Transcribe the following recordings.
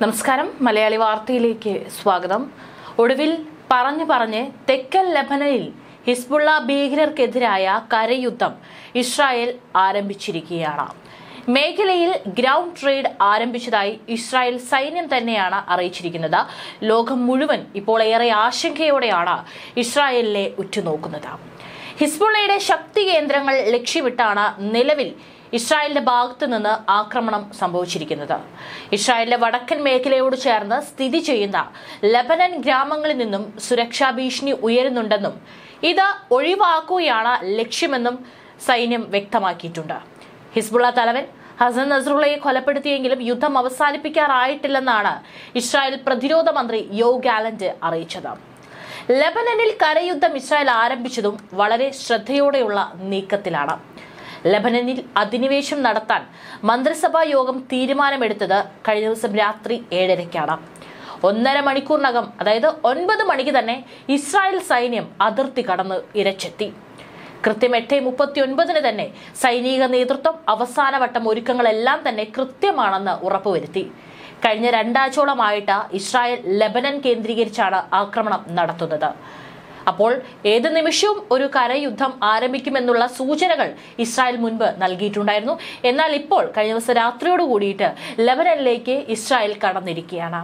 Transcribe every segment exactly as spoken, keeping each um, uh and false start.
നമസ്കാരം മലയാളി വാർത്തയിലേക്ക് സ്വാഗതം. ഒടുവിൽ പറഞ്ഞു പറഞ്ഞ് തെക്കൻ ലെബനനിൽ ഹിസ്ബുള്ള ഭീകരർക്കെതിരായ കരയുദ്ധം ഇസ്രായേൽ ആരംഭിച്ചിരിക്കുകയാണ്. മേഖലയിൽ ഗ്രൗണ്ട് ട്രേഡ് ആരംഭിച്ചതായി ഇസ്രായേൽ സൈന്യം തന്നെയാണ് അറിയിച്ചിരിക്കുന്നത്. ലോകം മുഴുവൻ ഇപ്പോൾ ഏറെ ആശങ്കയോടെയാണ് ഇസ്രായേലിനെ ഉറ്റുനോക്കുന്നത്. ഹിസ്ബുള്ളയുടെ ശക്തി കേന്ദ്രങ്ങൾ ലക്ഷ്യമിട്ടാണ് നിലവിൽ ഇസ്രായേലിന്റെ ഭാഗത്തു നിന്ന് ആക്രമണം സംഭവിച്ചിരിക്കുന്നത്. ഇസ്രായേലിന്റെ വടക്കൻ മേഖലയോട് ചേർന്ന് സ്ഥിതി ചെയ്യുന്ന ലെബനൻ ഗ്രാമങ്ങളിൽ നിന്നും സുരക്ഷാ ഭീഷണി ഉയരുന്നുണ്ടെന്നും ഇത് ഒഴിവാക്കുകയാണ് ലക്ഷ്യമെന്നും സൈന്യം വ്യക്തമാക്കിയിട്ടുണ്ട്. ഹിസ്ബുള്ള തലവൻ ഹസൻ നസ്രുള്ളയെ കൊലപ്പെടുത്തിയെങ്കിലും യുദ്ധം അവസാനിപ്പിക്കാറായിട്ടില്ലെന്നാണ് ഇസ്രായേൽ പ്രതിരോധ മന്ത്രി യോവ് ഗാലന്റ് അറിയിച്ചത്. ലെബനനിൽ കരയുദ്ധം ഇസ്രായേൽ ആരംഭിച്ചതും വളരെ ശ്രദ്ധയോടെയുള്ള നീക്കത്തിലാണ്. ലെബനനിൽ അധിനിവേശം നടത്താൻ മന്ത്രിസഭാ യോഗം തീരുമാനമെടുത്തത് കഴിഞ്ഞ ദിവസം രാത്രി ഏഴരയ്ക്കാണ്. ഒന്നര മണിക്കൂറിനകം, അതായത് ഒൻപത് മണിക്ക് തന്നെ ഇസ്രായേൽ സൈന്യം അതിർത്തി കടന്ന് ഇരച്ചെത്തി. കൃത്യം എട്ട് മുപ്പത്തി ഒൻപതിന് തന്നെ സൈനിക നേതൃത്വം അവസാനവട്ടം ഒരുക്കങ്ങളെല്ലാം തന്നെ കൃത്യമാണെന്ന് ഉറപ്പുവരുത്തി. കഴിഞ്ഞ രണ്ടാഴ്ചയോളമായിട്ട് ഇസ്രായേൽ ലെബനൻ കേന്ദ്രീകരിച്ചാണ് ആക്രമണം നടത്തുന്നത്. അപ്പോൾ ഏത് നിമിഷവും ഒരു കരയുദ്ധം ആരംഭിക്കുമെന്നുള്ള സൂചനകൾ ഇസ്രായേൽ മുൻപ് നൽകിയിട്ടുണ്ടായിരുന്നു. എന്നാൽ ഇപ്പോൾ കഴിഞ്ഞ ദിവസം രാത്രിയോട് കൂടിയിട്ട് ലെബനനിലേക്ക് ഇസ്രായേൽ കടന്നിരിക്കുകയാണ്.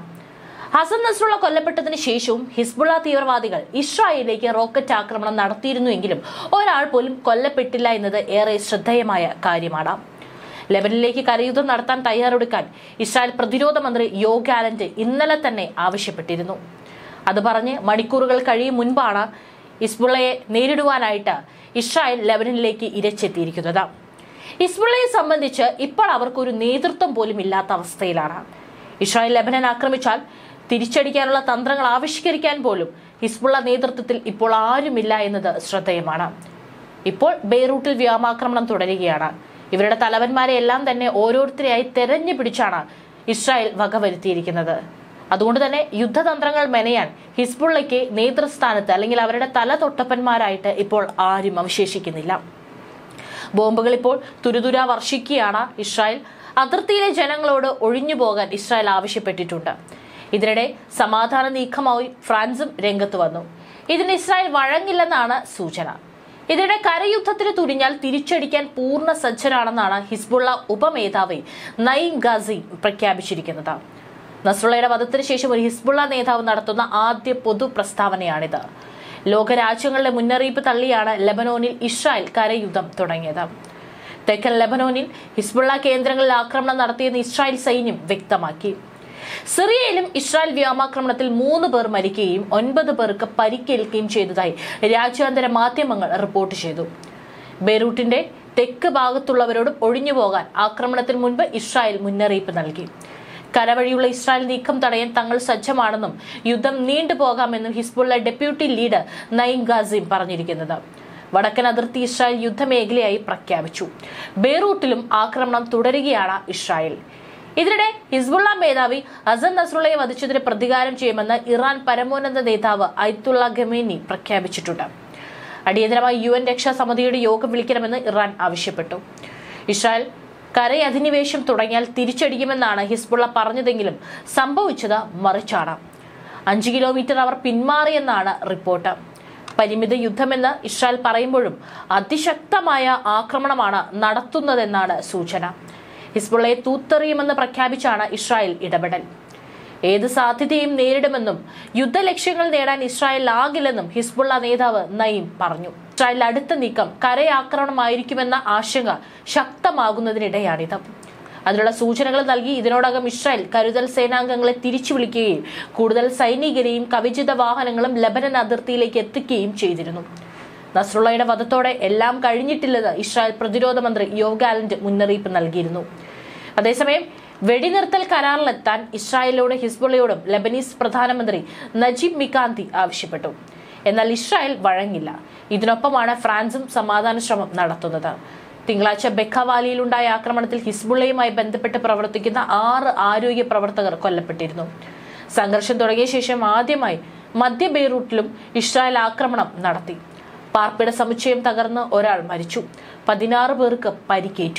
ഹസൻ നസ്രുള്ള കൊല്ലപ്പെട്ടതിന് ശേഷവും ഹിസ്ബുള്ള തീവ്രവാദികൾ ഇസ്രായേലിലേക്ക് റോക്കറ്റ് ആക്രമണം നടത്തിയിരുന്നുവെങ്കിലും ഒരാൾ പോലും കൊല്ലപ്പെട്ടില്ല എന്നത് ഏറെ ശ്രദ്ധേയമായ കാര്യമാണ്. ലെബനനിലേക്ക് കരയുദ്ധം നടത്താൻ തയ്യാറെടുക്കാൻ ഇസ്രായേൽ പ്രതിരോധ മന്ത്രി യോവ് ഗാലന്റ് ഇന്നലെ തന്നെ ആവശ്യപ്പെട്ടിരുന്നു. അത് പറഞ്ഞ് മണിക്കൂറുകൾ കഴിയും മുൻപാണ് ഹിസ്ബുള്ളയെ നേരിടുവാനായിട്ട് ഇസ്രായേൽ ലെബനനിലേക്ക് ഇരച്ചെത്തിയിരിക്കുന്നത്. ഹിസ്ബുള്ളയെ സംബന്ധിച്ച് ഇപ്പോൾ അവർക്കൊരു നേതൃത്വം പോലും ഇല്ലാത്ത അവസ്ഥയിലാണ്. ഇസ്രായേൽ ലെബനൻ ആക്രമിച്ചാൽ തിരിച്ചടിക്കാനുള്ള തന്ത്രങ്ങൾ ആവിഷ്കരിക്കാൻ പോലും ഹിസ്ബുള്ള നേതൃത്വത്തിൽ ഇപ്പോൾ ആരുമില്ല എന്നത് ശ്രദ്ധേയമാണ്. ഇപ്പോൾ ബെയ്റൂട്ടിൽ വ്യോമാക്രമണം തുടരുകയാണ്. ഇവരുടെ തലവന്മാരെ എല്ലാം തന്നെ ഓരോരുത്തരെയായി തെരഞ്ഞു പിടിച്ചാണ് ഇസ്രായേൽ വകവരുത്തിയിരിക്കുന്നത്. അതുകൊണ്ട് തന്നെ യുദ്ധതന്ത്രങ്ങൾ മെനയാൻ ഹിസ്ബുള്ളയ്ക്ക് നേതൃസ്ഥാനത്ത് അല്ലെങ്കിൽ അവരുടെ തല തൊട്ടപ്പന്മാരായിട്ട് ഇപ്പോൾ ആരും അവശേഷിക്കുന്നില്ല. ബോംബുകൾ ഇപ്പോൾ തുരുതുര വർഷിക്കുകയാണ് ഇസ്രായേൽ. അതിർത്തിയിലെ ജനങ്ങളോട് ഒഴിഞ്ഞു പോകാൻ ഇസ്രായേൽ ആവശ്യപ്പെട്ടിട്ടുണ്ട്. ഇതിനിടെ സമാധാന നീക്കമായി ഫ്രാൻസും രംഗത്ത് വന്നു. ഇതിന് ഇസ്രായേൽ വഴങ്ങില്ലെന്നാണ് സൂചന. ഇതിനിടെ കരയുദ്ധത്തിന് തുനിഞ്ഞാൽ തിരിച്ചടിക്കാൻ പൂർണ്ണ സജ്ജരാണെന്നാണ് ഹിസ്ബുള്ള ഉപമേധാവി നഈം ഗാസി പ്രഖ്യാപിച്ചിരിക്കുന്നത്. നസ്രുള്ളയുടെ വധത്തിന് ശേഷം ഒരു ഹിസ്ബുള്ള നേതാവ് നടത്തുന്ന ആദ്യ പൊതു പ്രസ്താവനയാണിത്. ലോകരാജ്യങ്ങളുടെ മുന്നറിയിപ്പ് തള്ളിയാണ് ലെബനോനിൽ ഇസ്രായേൽ കരയുദ്ധം തുടങ്ങിയത്. തെക്കൻ ലെബനോനിൽ ഹിസ്ബുള്ള കേന്ദ്രങ്ങളിൽ ആക്രമണം നടത്തിയെന്ന് ഇസ്രായേൽ സൈന്യം വ്യക്തമാക്കി. സിറിയയിലും ഇസ്രായേൽ വ്യോമാക്രമണത്തിൽ മൂന്ന് പേർ മരിക്കുകയും ഒൻപത് പേർക്ക് പരിക്കേൽക്കുകയും ചെയ്തതായി രാജ്യാന്തര മാധ്യമങ്ങൾ റിപ്പോർട്ട് ചെയ്തു. ബെയ്റൂട്ടിന്റെ തെക്ക് ഭാഗത്തുള്ളവരോടും ഒഴിഞ്ഞുപോകാൻ ആക്രമണത്തിന് മുൻപ് ഇസ്രായേൽ മുന്നറിയിപ്പ് നൽകി. കരവഴിയുള്ള ഇസ്രായേൽ നീക്കം തടയാൻ തങ്ങൾ സജ്ജമാണെന്നും യുദ്ധം നീണ്ടുപോകാമെന്നും Hezbollah deputy leader Naim Qassem പറഞ്ഞിരിക്കുന്നത്. വടക്കൻ അതിർത്തി ഇസ്രായേൽ യുദ്ധമേഖലയായി പ്രഖ്യാപിച്ചു. ബെയ്റൂട്ടിലും ആക്രമണം തുടരുകയാണ് ഇസ്രായേൽ. ഇതിനിടെ ഹിസ്ബുള്ള മേധാവി ഹസൻ നസ്രുള്ളയെ വധിച്ചതിന് പ്രതികാരം ചെയ്യുമെന്ന് ഇറാൻ പരമോന്നത നേതാവ് അയത്തുള്ള ഖമേനി പ്രഖ്യാപിച്ചിട്ടുണ്ട്. അടിയന്തരമായി യു എൻ രക്ഷാസമിതിയുടെ യോഗം വിളിക്കണമെന്ന് ഇറാൻ ആവശ്യപ്പെട്ടു. ഇസ്രായേൽ കരയധിനിവേശം തുടങ്ങിയാൽ തിരിച്ചടിക്കുമെന്നാണ് ഹിസ്ബുള്ള പറഞ്ഞതെങ്കിലും സംഭവിച്ചത് മറിച്ചാണ്. അഞ്ച് കിലോമീറ്റർ അവർ പിന്മാറിയെന്നാണ് റിപ്പോർട്ട്. പരിമിത യുദ്ധമെന്ന് ഇസ്രായേൽ പറയുമ്പോഴും അതിശക്തമായ ആക്രമണമാണ് നടത്തുന്നതെന്നാണ് സൂചന. ഹിസ്ബുള്ളയെ തൂത്തെറിയുമെന്ന് പ്രഖ്യാപിച്ചാണ് ഇസ്രായേൽ ഇടപെടൽ. ഏത് സാധ്യതയും നേരിടുമെന്നും യുദ്ധലക്ഷ്യങ്ങൾ നേടാൻ ഇസ്രായേലിനാകില്ലെന്നും ഹിസ്ബുള്ള നേതാവ് നഈം പറഞ്ഞു. ഇസ്രായേൽ അടുത്ത നീക്കം കരയാക്രമണമായിരിക്കുമെന്ന ആശങ്ക ശക്തമാകുന്നതിനിടെയാണിത്. അതിനുള്ള സൂചനകൾ നൽകി ഇതിനോടകം ഇസ്രായേൽ കരുതൽ സേനാംഗങ്ങളെ തിരിച്ചു വിളിക്കുകയും കൂടുതൽ സൈനികരെയും കവചിത വാഹനങ്ങളും ലെബനൻ അതിർത്തിയിലേക്ക് എത്തിക്കുകയും ചെയ്തിരുന്നു. നസ്രുള്ളയുടെ വധത്തോടെ എല്ലാം കഴിഞ്ഞിട്ടില്ലെന്ന് ഇസ്രായേൽ പ്രതിരോധ മന്ത്രി യോവ് ഗാലന്റ് മുന്നറിയിപ്പ് നൽകിയിരുന്നു. അതേസമയം വെടിനിർത്തൽ കരാറിലെത്താൻ ഇസ്രായേലിനോട് ഹിസ്ബുള്ളയോടും ലെബനീസ് പ്രധാനമന്ത്രി നജീബ് മികാന്തി ആവശ്യപ്പെട്ടു. എന്നാൽ ഇസ്രായേൽ വഴങ്ങില്ല. ഇതിനൊപ്പമാണ് ഫ്രാൻസും സമാധാന ശ്രമം നടത്തുന്നത്. തിങ്കളാഴ്ച ബെക്കവാലിയിലുണ്ടായ ആക്രമണത്തിൽ ഹിസ്ബുള്ളയുമായി ബന്ധപ്പെട്ട് പ്രവർത്തിക്കുന്ന ആറ് ആരോഗ്യ പ്രവർത്തകർ കൊല്ലപ്പെട്ടിരുന്നു. സംഘർഷം തുടങ്ങിയ ശേഷം ആദ്യമായി മധ്യ ബെയ്റൂട്ടിലും ഇസ്രായേൽ ആക്രമണം നടത്തി. പാർപ്പിട സമുച്ചയം തകർന്ന് ഒരാൾ മരിച്ചു. പതിനാറ് പേർക്ക് പരിക്കേറ്റു.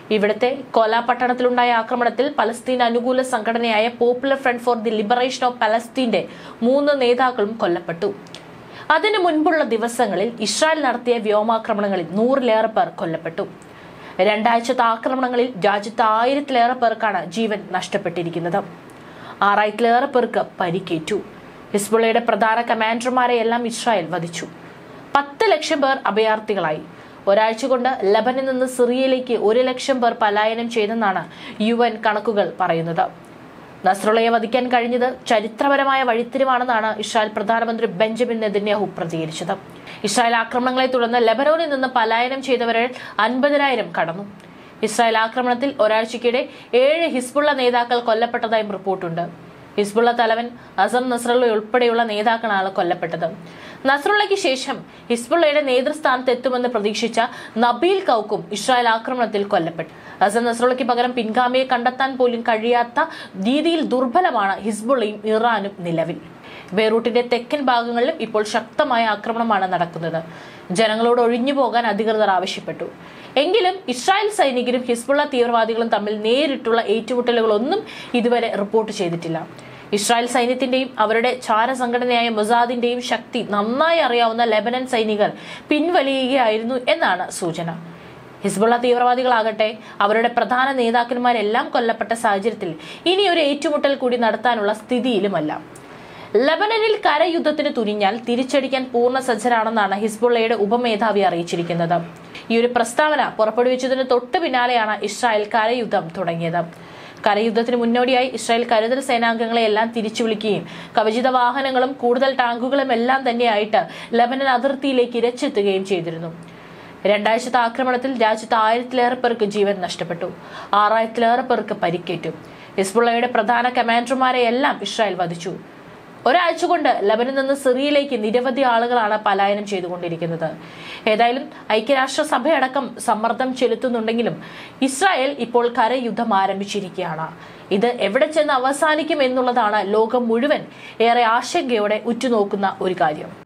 ഇവിടുത്തെ കോല പട്ടണത്തിലുണ്ടായ ആക്രമണത്തിൽ പലസ്തീൻ അനുകൂല സംഘടനയായ Popular Front for the Liberation of പലസ്തീന്റെ മൂന്ന് നേതാക്കളും കൊല്ലപ്പെട്ടു. അതിനു മുൻപുള്ള ദിവസങ്ങളിൽ ഇസ്രായേൽ നടത്തിയ വ്യോമാക്രമണങ്ങളിൽ നൂറിലേറെ പേർ കൊല്ലപ്പെട്ടു. രണ്ടാഴ്ചത്തെ ആക്രമണങ്ങളിൽ രാജ്യത്ത് ആയിരത്തിലേറെ പേർക്കാണ് ജീവൻ നഷ്ടപ്പെട്ടിരിക്കുന്നത്. ആറായിരത്തിലേറെ പേർക്ക് പരിക്കേറ്റു. ഹിസ്ബുള്ളയുടെ പ്രധാന കമാൻഡർമാരെയെല്ലാം ഇസ്രായേൽ വധിച്ചു. പത്ത് ലക്ഷം പേർ അഭയാർത്ഥികളായി. ഒരാഴ്ച കൊണ്ട് ലബനിൽ നിന്ന് സിറിയയിലേക്ക് ഒരു ലക്ഷം പേർ പലായനം ചെയ്തെന്നാണ് യു എൻ കണക്കുകൾ പറയുന്നത്. നസ്രുള്ളയെ വധിക്കാൻ കഴിഞ്ഞത് ചരിത്രപരമായ വഴിത്തിരിവാണെന്നാണ് ഇസ്രായേൽ പ്രധാനമന്ത്രി ബെഞ്ചമിൻ നെതന്യാഹു പ്രതികരിച്ചത്. ഇസ്രായേൽ ആക്രമണങ്ങളെ തുടർന്ന് ലെബനോനിൽ നിന്ന് പലായനം ചെയ്തവരിൽ അൻപതിനായിരം കടന്നു. ഇസ്രായേൽ ആക്രമണത്തിൽ ഒരാഴ്ചയ്ക്കിടെ ഏഴ് ഹിസ്ബുള്ള നേതാക്കൾ കൊല്ലപ്പെട്ടതായും റിപ്പോർട്ടുണ്ട്. ഹിസ്ബുള്ള തലവൻ അസം നസ്രുള്ള ഉൾപ്പെടെയുള്ള നേതാക്കളാണ് കൊല്ലപ്പെട്ടത്. നസ്രുള്ളയ്ക്ക് ശേഷം ഹിസ്ബുള്ളയുടെ നേതൃസ്ഥാനത്ത് എത്തുമെന്ന് പ്രതീക്ഷിച്ച നബീൽ കൗക്കും ഇസ്രായേൽ ആക്രമണത്തിൽ കൊല്ലപ്പെട്ടു. ഹസൻ നസ്രുള്ളയ്ക്ക് പകരം പിൻഗാമിയെ കണ്ടെത്താൻ പോലും കഴിയാത്ത രീതിയിൽ ദുർബലമാണ് ഹിസ്ബുള്ളയും ഇറാനും നിലവിൽ. ബെയ്റൂട്ടിന്റെ തെക്കൻ ഭാഗങ്ങളിലും ഇപ്പോൾ ശക്തമായ ആക്രമണമാണ് നടക്കുന്നത്. ജനങ്ങളോട് ഒഴിഞ്ഞു പോകാൻ അധികൃതർ ആവശ്യപ്പെട്ടു. എങ്കിലും ഇസ്രായേൽ സൈനികരും ഹിസ്ബുള്ള തീവ്രവാദികളും തമ്മിൽ നേരിട്ടുള്ള ഏറ്റുമുട്ടലുകളൊന്നും ഇതുവരെ റിപ്പോർട്ട് ചെയ്തിട്ടില്ല. ഇസ്രായേൽ സൈന്യത്തിന്റെയും അവരുടെ ചാരസംഘടനയായ മൊസാദിന്റെയും ശക്തി നന്നായി അറിയാവുന്ന ലെബനൻ സൈനികർ പിൻവലിയുകയായിരുന്നു എന്നാണ് സൂചന. ഹിസ്ബുള്ള തീവ്രവാദികളാകട്ടെ അവരുടെ പ്രധാന നേതാക്കന്മാരെല്ലാം കൊല്ലപ്പെട്ട സാഹചര്യത്തിൽ ഇനി ഒരു ഏറ്റുമുട്ടൽ കൂടി നടത്താനുള്ള സ്ഥിതിയിലുമല്ല. ലബനനിൽ കരയുദ്ധത്തിന് തുനിഞ്ഞാൽ തിരിച്ചടിക്കാൻ പൂർണ്ണ സജ്ജരാണെന്നാണ് ഹിസ്ബുള്ളയുടെ ഉപമേധാവി അറിയിച്ചിരിക്കുന്നത്. ഈ ഒരു പ്രസ്താവന പുറപ്പെടുവിച്ചതിന് തൊട്ടു പിന്നാലെയാണ് ഇസ്രായേൽ കരയുദ്ധം തുടങ്ങിയത്. കരയുദ്ധത്തിന് മുന്നോടിയായി ഇസ്രായേൽ കരുതൽ സേനാംഗങ്ങളെ എല്ലാം തിരിച്ചു വിളിക്കുകയും കവചിത വാഹനങ്ങളും കൂടുതൽ ടാങ്കുകളും എല്ലാം തന്നെയായിട്ട് ലബനൻ അതിർത്തിയിലേക്ക് ഇരച്ചെത്തുകയും ചെയ്തിരുന്നു. രണ്ടാഴ്ചത്തെ ആക്രമണത്തിൽ രാജ്യത്ത് ആയിരത്തിലേറെ പേർക്ക് ജീവൻ നഷ്ടപ്പെട്ടു. ആറായിരത്തിലേറെ പേർക്ക് പരിക്കേറ്റു. ഹിസ്ബുള്ളയുടെ പ്രധാന കമാൻഡർമാരെ എല്ലാം ഇസ്രായേൽ വധിച്ചു. ഒരാഴ്ച കൊണ്ട് ലബനിൽ നിന്ന് സിറിയയിലേക്ക് നിരവധി ആളുകളാണ് പലായനം ചെയ്തുകൊണ്ടിരിക്കുന്നത്. ഏതായാലും ഐക്യരാഷ്ട്രസഭയടക്കം സമ്മർദ്ദം ചെലുത്തുന്നുണ്ടെങ്കിലും ഇസ്രായേൽ ഇപ്പോൾ കരയുദ്ധം ആരംഭിച്ചിരിക്കുകയാണ്. ഇത് എവിടെ ചെന്ന് അവസാനിക്കും എന്നുള്ളതാണ് ലോകം മുഴുവൻ ഏറെ ആശങ്കയോടെ ഉറ്റുനോക്കുന്ന ഒരു കാര്യം.